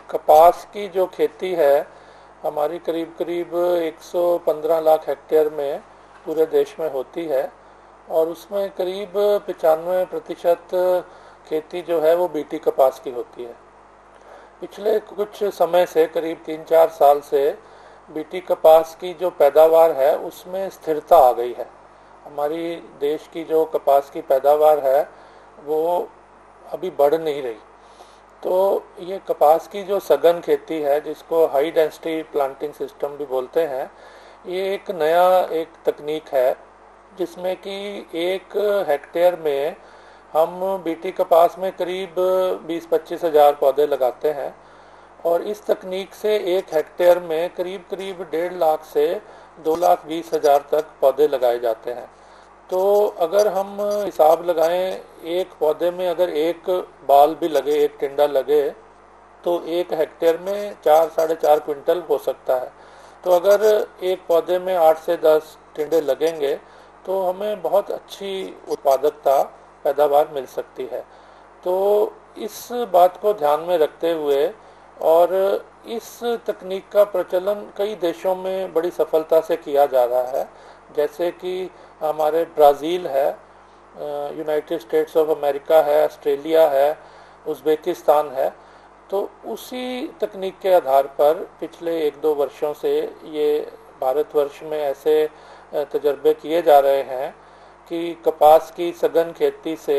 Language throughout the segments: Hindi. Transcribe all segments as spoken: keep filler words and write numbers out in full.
कपास की जो खेती है हमारी करीब करीब एक सौ पंद्रह लाख हेक्टेयर में पूरे देश में होती है और उसमें करीब पचानवे प्रतिशत खेती जो है वो बीटी कपास की होती है। पिछले कुछ समय से करीब तीन चार साल से बीटी कपास की जो पैदावार है उसमें स्थिरता आ गई है। हमारी देश की जो कपास की पैदावार है वो अभी बढ़ नहीं रही। तो ये कपास की जो सघन खेती है जिसको हाई डेंसिटी प्लांटिंग सिस्टम भी बोलते हैं, ये एक नया एक तकनीक है जिसमें कि एक हेक्टेयर में हम बीटी कपास में करीब बीस पच्चीस हजार पौधे लगाते हैं और इस तकनीक से एक हेक्टेयर में करीब करीब डेढ़ लाख से दो लाख बीस हजार तक पौधे लगाए जाते हैं। तो अगर हम हिसाब लगाएं, एक पौधे में अगर एक बाल भी लगे, एक टिंडा लगे, तो एक हेक्टेयर में चार साढ़े चार क्विंटल हो सकता है। तो अगर एक पौधे में आठ से दस टिंडे लगेंगे तो हमें बहुत अच्छी उत्पादकता पैदावार मिल सकती है। तो इस बात को ध्यान में रखते हुए और इस तकनीक का प्रचलन कई देशों में बड़ी सफलता से किया जा रहा है, जैसे कि हमारे ब्राज़ील है, यूनाइटेड स्टेट्स ऑफ अमेरिका है, ऑस्ट्रेलिया है, उज़्बेकिस्तान है। तो उसी तकनीक के आधार पर पिछले एक दो वर्षों से ये भारतवर्ष में ऐसे तजर्बे किए जा रहे हैं कि कपास की सघन खेती से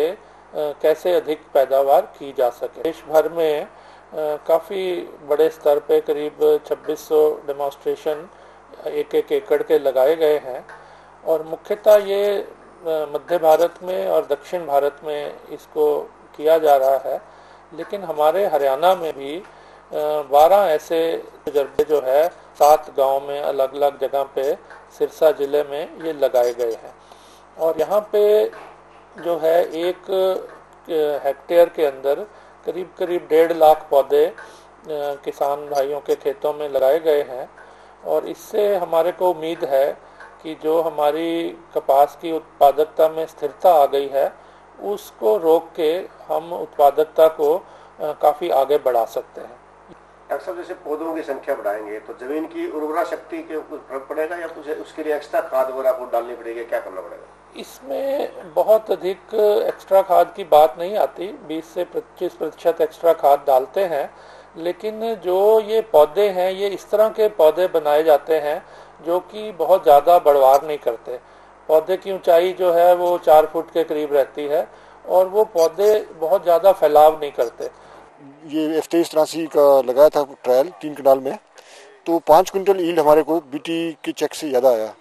कैसे अधिक पैदावार की जा सके। देश भर में काफ़ी बड़े स्तर पे करीब छब्बीस सौ डेमोन्स्ट्रेशन एक एक एकड़ के लगाए गए हैं और मुख्यतः ये मध्य भारत में और दक्षिण भारत में इसको किया जा रहा है। लेकिन हमारे हरियाणा में भी बारह ऐसे तजर्बे जो है सात गांव में अलग अलग जगह पे सिरसा जिले में ये लगाए गए हैं और यहाँ पे जो है एक हेक्टेयर के अंदर करीब करीब डेढ़ लाख पौधे किसान भाइयों के खेतों में लगाए गए हैं और इससे हमारे को उम्मीद है कि जो हमारी कपास की उत्पादकता में स्थिरता आ गई है उसको रोक के हम उत्पादकता को काफ़ी आगे बढ़ा सकते हैं। डॉक्टर साहब, जैसे पौधों की संख्या बढ़ाएंगे तो जमीन की उर्वरा शक्ति के ऊपर फर्क पड़ेगा या कुछ उसके लिए एक्स्ट्रा खाद वगैरह आपको डालनी पड़ेगी, क्या करना पड़ेगा? इसमें बहुत अधिक एक्स्ट्रा खाद की बात नहीं आती, बीस से पच्चीस प्रतिशत एक्स्ट्रा खाद डालते हैं। लेकिन जो ये पौधे हैं ये इस तरह के पौधे बनाए जाते हैं जो कि बहुत ज़्यादा बढ़वार नहीं करते। पौधे की ऊंचाई जो है वो चार फुट के करीब रहती है और वो पौधे बहुत ज़्यादा फैलाव नहीं करते। ये एफ तेईस तिरासी का लगाया था ट्रायल तीन कनाल में, तो पाँच क्विंटल ईल्ड हमारे को बीटी के चेक से ज़्यादा आया।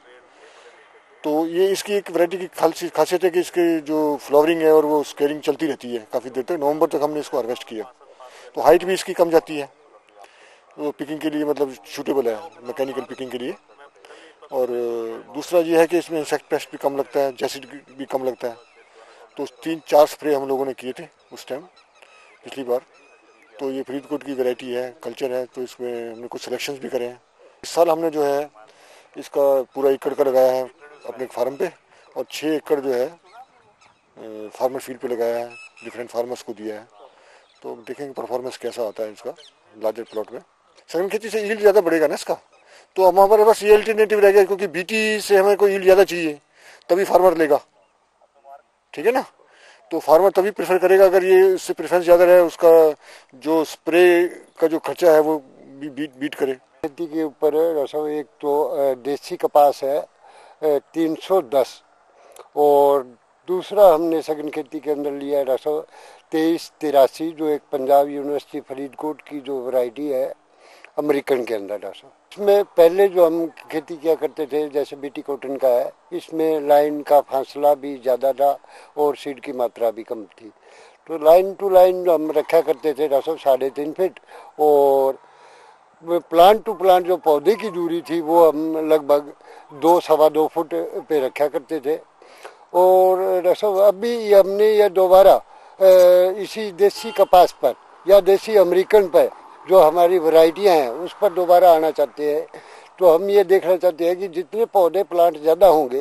तो ये इसकी एक वैरायटी की खासियत है कि इसके जो फ्लावरिंग है और वो स्केलिंग चलती रहती है काफ़ी देर तक। नवंबर तक हमने इसको हार्वेस्ट किया। तो हाइट भी इसकी कम जाती है, तो पिकिंग के लिए मतलब सूटेबल है मैकेनिकल पिकिंग के लिए। और दूसरा ये है कि इसमें इंसेक्ट पेस्ट भी कम लगता है, जैसिड भी कम लगता है। तो तीन चार स्प्रे हम लोगों ने किए थे उस टाइम पिछली बार। तो ये फरीदकोट की वैरायटी है, कल्चर है, तो इसमें हमने कुछ सिलेक्शंस भी करे हैं। इस साल हमने जो है इसका पूरा एकड़ का लगाया है अपने फार्म पे और छः एकड़ जो है फार्मर फील्ड पे लगाया है, डिफरेंट फार्मर्स को दिया है। तो देखेंगे परफॉर्मेंस कैसा आता है इसका लार्जर प्लॉट में। सघन खेती से ईल्ड ज़्यादा बढ़ेगा ना इसका, तो हम हमारे पास ये अल्टरनेटिव रहेगा, क्योंकि बीटी से हमें कोई ईल्ड ज़्यादा चाहिए तभी फार्मर लेगा, ठीक है ना। तो फार्मर तभी प्रेफर करेगा अगर ये इससे प्रेफरेंस ज़्यादा रहे, उसका जो स्प्रे का जो खर्चा है वो भी बीट बीट करे। खेती के ऊपर रसो एक तो देसी कपास है तीन सौ दस और दूसरा हमने सघन खेती के अंदर लिया है रसो तेईस तिरासी, जो एक पंजाब यूनिवर्सिटी फरीदकोट की जो वैरायटी है अमेरिकन के अंदर रसो। इसमें पहले जो हम खेती किया करते थे जैसे बीटी कॉटन का है, इसमें लाइन का फासला भी ज़्यादा था और सीड की मात्रा भी कम थी। तो लाइन टू लाइन जो हम रखा करते थे रसो साढ़े तीन फीट और प्लांट टू प्लांट जो पौधे की दूरी थी वो हम लगभग दो सवा दो फुट पे रखा करते थे। और रसो अभी हमने ये दोबारा इसी देसी कपास पर या देसी अमेरिकन पर जो हमारी वैरायटियाँ हैं उस पर दोबारा आना चाहते हैं। तो हम ये देखना चाहते हैं कि जितने पौधे प्लांट ज़्यादा होंगे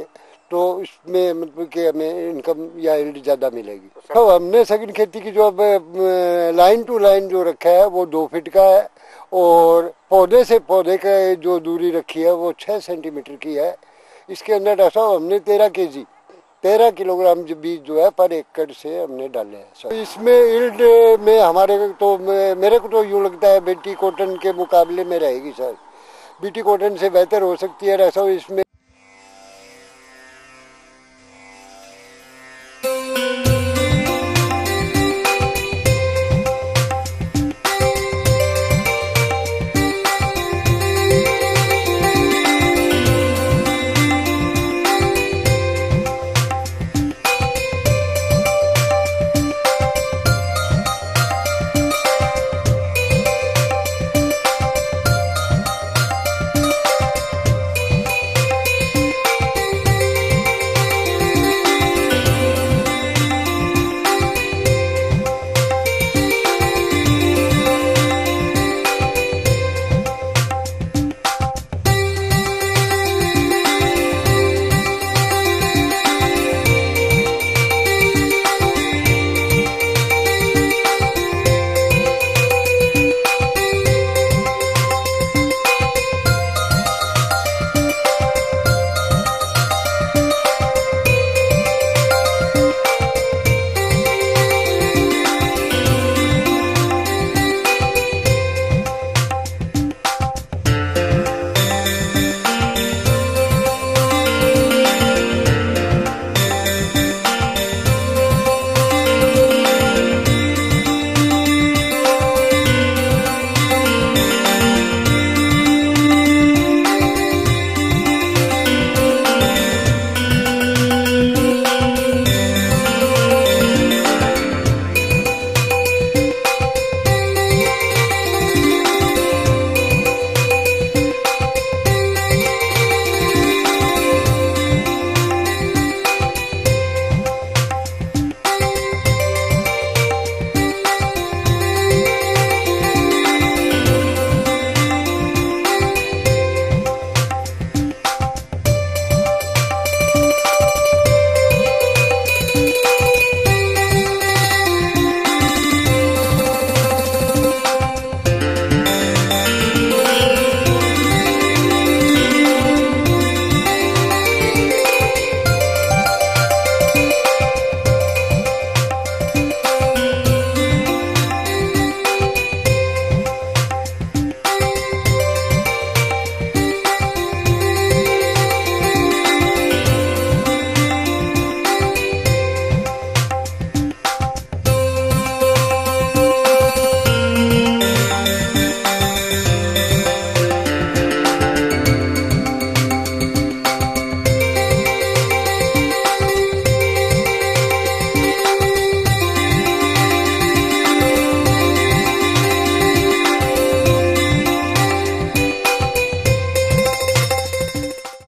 तो इसमें मतलब कि हमें इनकम या यील्ड ज़्यादा मिलेगी। तो हमने सघन खेती की जो अब लाइन टू लाइन जो रखा है वो दो फीट का है और पौधे से पौधे का जो दूरी रखी है वो छः सेंटीमीटर की है। इसके अंदर डॉक्टर साहब हमने तेरह के जी तेरह किलोग्राम जो बीज जो है पर एकड़ से हमने डाले हैं सर। इसमें यील्ड में हमारे तो मेरे को तो यूँ लगता है बीटी कॉटन के मुकाबले में रहेगी सर। बीटी कॉटन से बेहतर हो सकती है डॉक्टर साहब इसमें।